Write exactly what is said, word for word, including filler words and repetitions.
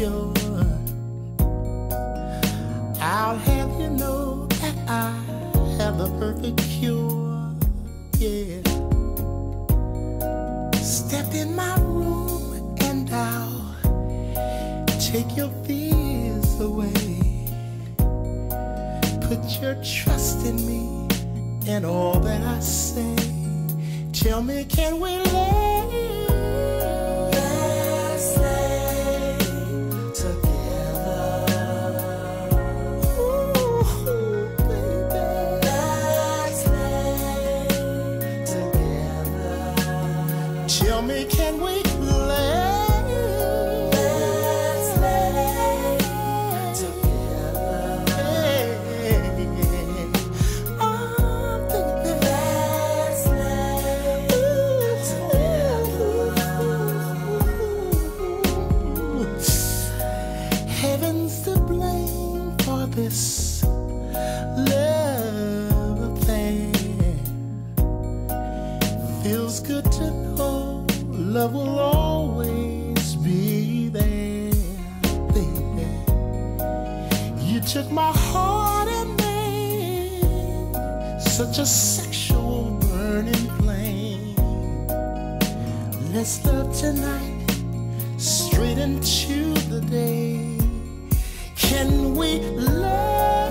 insecure. I'll have you know that I have the perfect cure. Yeah. Step in my room and I'll take your fears away. Put your trust in me and all that I say. Tell me, can we lay? Let's lay together. Ooh, baby. Let's lay together. Tell me, can we lay? Let's lay together. Hey, oh, baby. Let's lay together. Heaven's to blame for this love affair. Feels good to know love will always be there, baby. You took my heart and made such a sexual burning flame. Let's love tonight, straight into the day. Can we love?